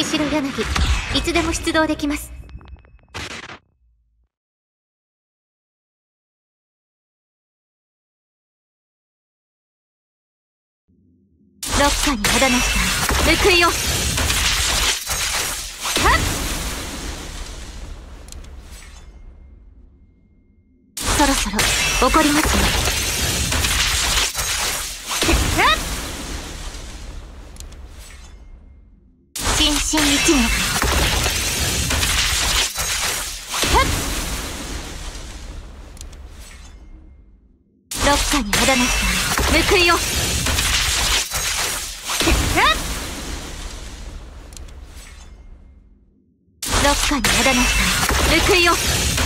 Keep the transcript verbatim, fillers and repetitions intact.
月城柳、いつでも出動できます。六下に肌なした報いを。はっ、そろそろ起こりますよ。心身一年。六下に肌なした報いを。六下に肌なした報いを。